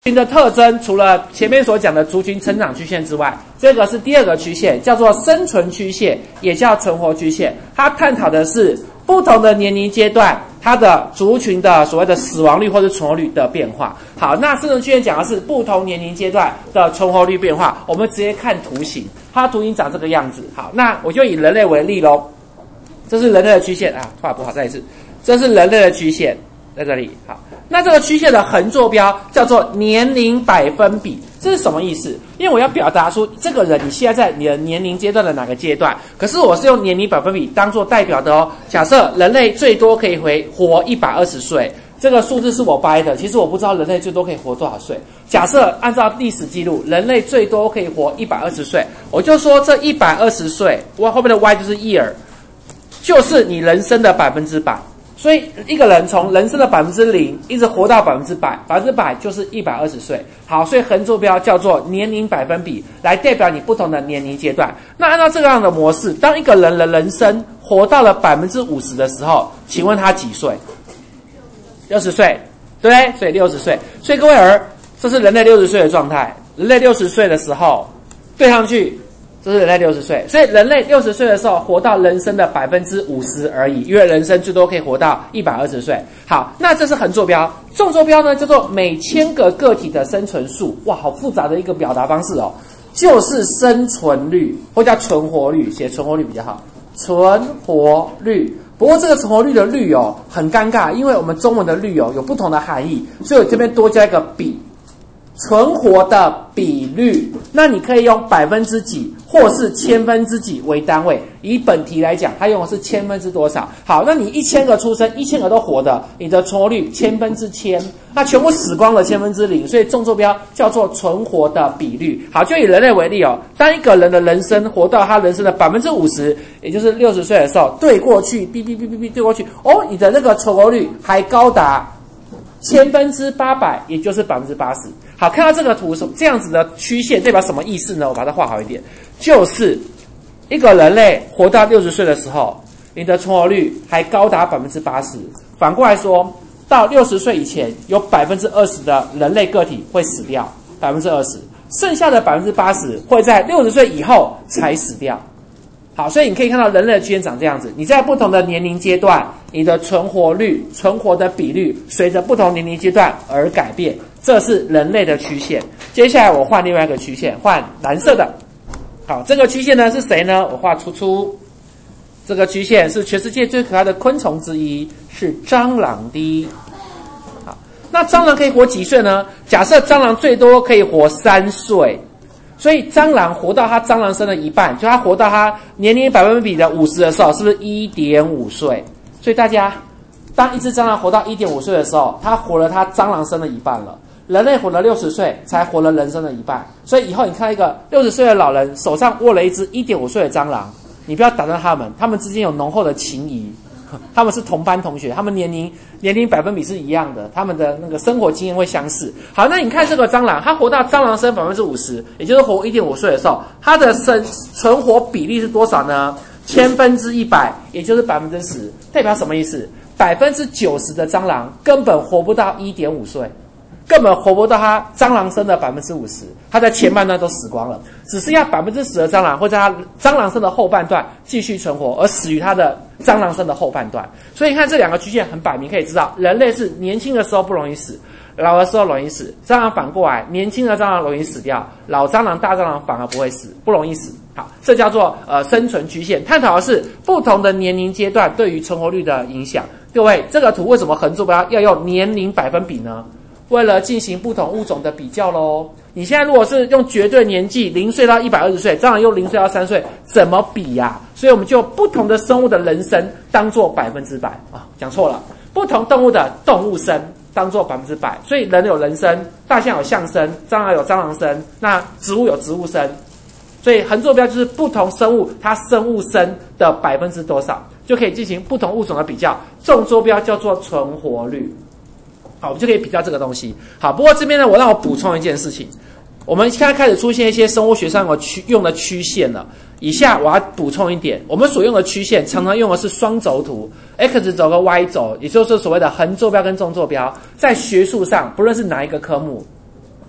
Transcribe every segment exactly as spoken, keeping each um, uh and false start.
群的特征除了前面所讲的族群成长曲线之外，这个是第二个曲线，叫做生存曲线，也叫存活曲线。它探讨的是不同的年龄阶段，它的族群的所谓的死亡率或者存活率的变化。好，那生存曲线讲的是不同年龄阶段的存活率变化。我们直接看图形，它的图形长这个样子。好，那我就以人类为例咯。这是人类的曲线啊，画不好，再一次，这是人类的曲线，在这里。好。那这个曲线的横坐标叫做年龄百分比，这是什么意思？因为我要表达出这个人你现在在你的年龄阶段的哪个阶段，可是我是用年龄百分比当做代表的哦。假设人类最多可以回活一百二十岁，这个数字是我掰的，其实我不知道人类最多可以活多少岁。假设按照历史记录，人类最多可以活一百二十岁，我就说这一百二十岁，我后面的 y 就是 year， 就是你人生的百分之百。所以一个人从人生的百分之零一直活到百分之百，百分之百就是一百二十岁。好，所以横坐标叫做年龄百分比，来代表你不同的年龄阶段。那按照这样的模式，当一个人的人生活到了百分之五十的时候，请问他几岁？六十岁，对不对？所以六十岁。所以各位儿，这是人类六十岁的状态。人类六十岁的时候，对上去。这是人类六十岁，所以人类六十岁的时候活到人生的百分之五十而已，因为人生最多可以活到一百二十岁。好，那这是横坐标，纵坐标呢叫做每千个个体的生存数。哇，好复杂的一个表达方式哦，就是生存率或叫存活率，写存活率比较好，存活率。不过这个存活率的率哦很尴尬，因为我们中文的率哦有不同的含义，所以我这边多加一个比。存活的比率，那你可以用百分之几或是千分之几为单位。以本题来讲，它用的是千分之多少。好，那你一千个出生，一千个都活的，你的存活率千分之千，那全部死光了千分之零，所以纵坐标叫做存活的比率。好，就以人类为例哦，当一个人的人生活到他人生的百分之五十，也就是六十岁的时候，对过去，哔哔哔哔哔对过去，哦，你的那个存活率还高达千分之八百，也就是百分之八十。好，看到这个图这样子的曲线代表什么意思呢？我把它画好一点，就是一个人类活到六十岁的时候，你的存活率还高达百分之八十。反过来说，到六十岁以前，有百分之二十的人类个体会死掉，百分之二十，剩下的百分之八十会在六十岁以后才死掉。好，所以你可以看到人类的曲线长这样子。你在不同的年龄阶段，你的存活率、存活的比率随着不同年龄阶段而改变，这是人类的曲线。接下来我画另外一个曲线，换蓝色的。好，这个曲线呢是谁呢？我画出出。这个曲线是全世界最可爱的昆虫之一，是蟑螂的。好，那蟑螂可以活几岁呢？假设蟑螂最多可以活三岁。所以蟑螂活到它蟑螂生的一半，就它活到它年龄百分比的五十的时候，是不是 一点五岁？所以大家，当一只蟑螂活到 一点五岁的时候，它活了它蟑螂生的一半了。人类活了六十岁，才活了人生的一半。所以以后你看一个六十岁的老人手上握了一只 一点五岁的蟑螂，你不要打断他们，他们之间有浓厚的情谊。他们是同班同学，他们年龄年龄百分比是一样的，他们的那个生活经验会相似。好，那你看这个蟑螂，它活到蟑螂生百分之五十，也就是活 一点五岁的时候，它的生存活比例是多少呢？千分之一百，也就是百分之十，代表什么意思？百分之九十的蟑螂根本活不到 一点五岁。根本活不到它蟑螂生的百分之五十，它在前半段都死光了，只剩下百分之十的蟑螂会在它蟑螂生的后半段继续存活，而死于它的蟑螂生的后半段。所以你看这两个曲线很摆明，可以知道人类是年轻的时候不容易死，老的时候容易死。蟑螂反过来，年轻的蟑螂容易死掉，老蟑螂、大蟑螂反而不会死，不容易死。好，这叫做呃生存曲线，探讨的是不同的年龄阶段对于存活率的影响。各位，这个图为什么横坐标要用年龄百分比呢？为了进行不同物种的比较咯。你现在如果是用绝对年纪零岁到一百二十岁，蟑螂用零岁到三岁，怎么比呀、啊？所以我们就不同的生物的人生当做百分之百啊，讲错了，不同动物的动物生当做百分之百。所以人有人生，大象有象生，蟑螂有蟑螂生，那植物有植物生。所以横坐标就是不同生物它生物生的百分之多少，就可以进行不同物种的比较。纵坐标叫做存活率。好，我们就可以比较这个东西。好，不过这边呢，我让我补充一件事情，我们现在开始出现一些生物学上有曲用的曲线了。以下我要补充一点，我们所用的曲线常常用的是双轴图 ，x 轴跟 y 轴，也就是所谓的横坐标跟纵坐标。在学术上，不论是哪一个科目，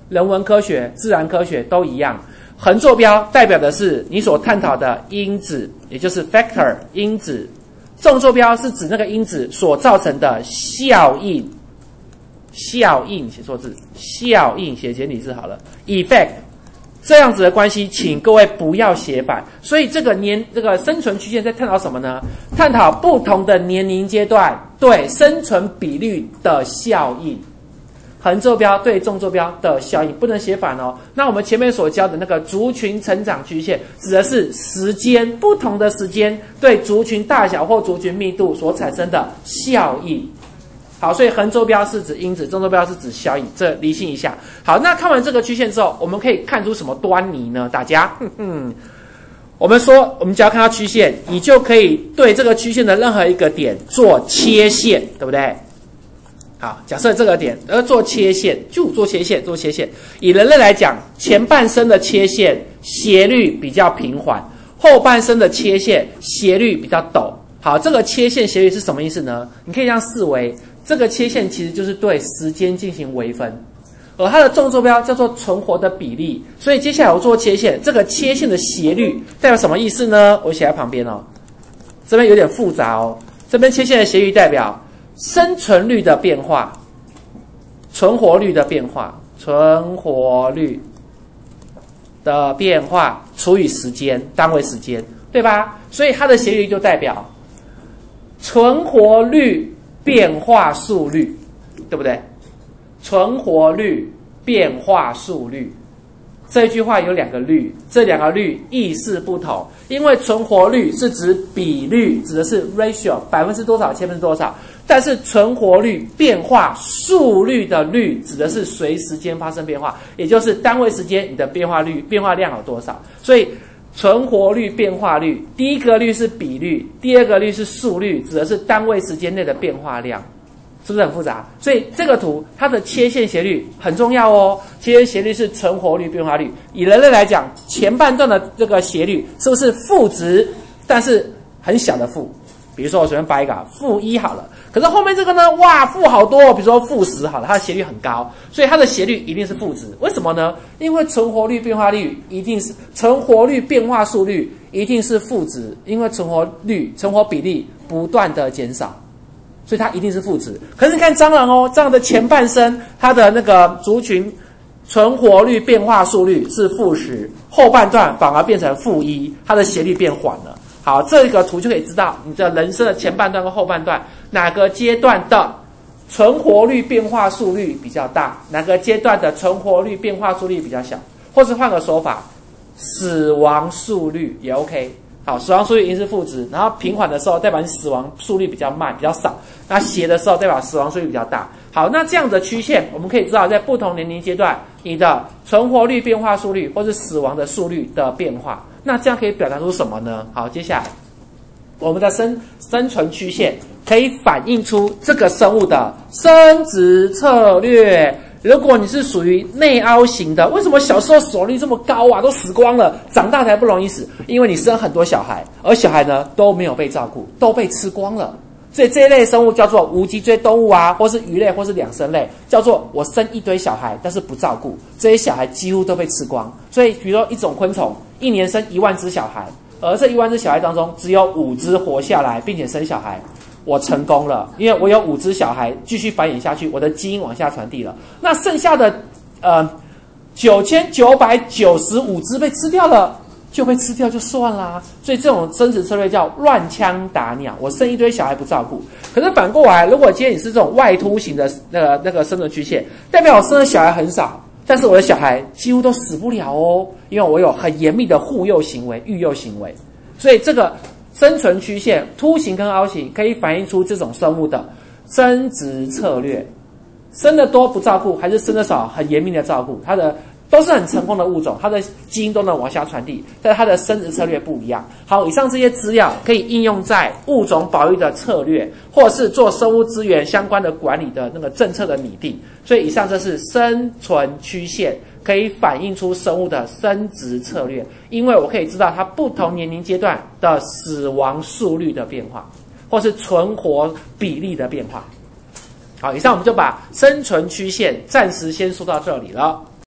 人文科学、自然科学都一样。横坐标代表的是你所探讨的因子，也就是 factor 因子。纵坐标是指那个因子所造成的效应。效应写错字，效应写简体字好了 ，effect 这样子的关系，请各位不要写反。所以这个年这个生存曲线在探讨什么呢？探讨不同的年龄阶段对生存比率的效应。横坐标对纵坐标的效应不能写反哦。那我们前面所教的那个族群成长曲线，指的是时间不同的时间对族群大小或族群密度所产生的效应。好，所以横坐标是指因子，纵坐标是指效应，这厘清一下。好，那看完这个曲线之后，我们可以看出什么端倪呢？大家，哼哼，我们说，我们只要看到曲线，你就可以对这个曲线的任何一个点做切线，对不对？好，假设这个点而做切线，就做切线，做切线。以人类来讲，前半生的切线斜率比较平缓，后半生的切线斜率比较陡。好，这个切线斜率是什么意思呢？你可以这样视为。这个切线其实就是对时间进行微分，而它的纵坐标叫做存活的比例。所以接下来我做切线，这个切线的斜率代表什么意思呢？我写在旁边哦，这边有点复杂哦。这边切线的斜率代表生存率的变化、存活率的变化、存活率的变化除以时间，单位时间，对吧？所以它的斜率就代表存活率变化速率，对不对？存活率变化速率这句话有两个率，这两个率意思不同。因为存活率是指比率，指的是 ratio 百分之多少，千分之多少。但是存活率变化速率的率指的是随时间发生变化，也就是单位时间你的变化率变化量有多少。所以存活率变化率，第一个率是比率，第二个率是速率，指的是单位时间内的变化量，是不是很复杂？所以这个图它的切线斜率很重要哦。切线斜率是存活率变化率。以人类来讲，前半段的这个斜率是不是负值，但是很小的负？比如说我随便掰一个负一好了，可是后面这个呢，哇，负好多哦，比如说负十好了，它的斜率很高，所以它的斜率一定是负值。为什么呢？因为存活率变化率一定是存活率变化速率一定是负值，因为存活率存活比例不断的减少，所以它一定是负值。可是你看蟑螂哦，蟑螂的前半生它的那个族群存活率变化速率是负十，后半段反而变成负一，它的斜率变缓了。好，这个图就可以知道你的人生的前半段跟后半段哪个阶段的存活率变化速率比较大，哪个阶段的存活率变化速率比较小，或是换个说法，死亡速率也 OK。好，死亡速率一定是负值，然后平缓的时候代表你死亡速率比较慢比较少，那斜的时候代表死亡速率比较大。好，那这样的曲线我们可以知道在不同年龄阶段你的存活率变化速率或是死亡的速率的变化。那这样可以表达出什么呢？好，接下来我们的生生存曲线可以反映出这个生物的生殖策略。如果你是属于内凹型的，为什么小时候死亡率这么高啊？都死光了，长大才不容易死？因为你生很多小孩，而小孩呢都没有被照顾，都被吃光了。所以这一类生物叫做无脊椎动物啊，或是鱼类，或是两生类，叫做我生一堆小孩，但是不照顾，这些小孩几乎都被吃光。所以，比如说一种昆虫，一年生一万只小孩，而这一万只小孩当中，只有五只活下来，并且生小孩，我成功了，因为我有五只小孩继续繁衍下去，我的基因往下传递了。那剩下的呃九千九百九十五只被吃掉了。就被吃掉就算啦，所以这种生殖策略叫乱枪打鸟。我生一堆小孩不照顾，可是反过来，如果今天你是这种外凸型的那个那个生存曲线，代表我生的小孩很少，但是我的小孩几乎都死不了哦，因为我有很严密的护幼行为、育幼行为。所以这个生存曲线凸形跟凹形可以反映出这种生物的生殖策略，生的多不照顾，还是生的少很严密的照顾，它的。都是很成功的物种，它的基因都能往下传递，但是它的生殖策略不一样。好，以上这些资料可以应用在物种保育的策略，或者是做生物资源相关的管理的那个政策的拟定。所以以上这是生存曲线，可以反映出生物的生殖策略，因为我可以知道它不同年龄阶段的死亡速率的变化，或是存活比例的变化。好，以上我们就把生存曲线暂时先说到这里了。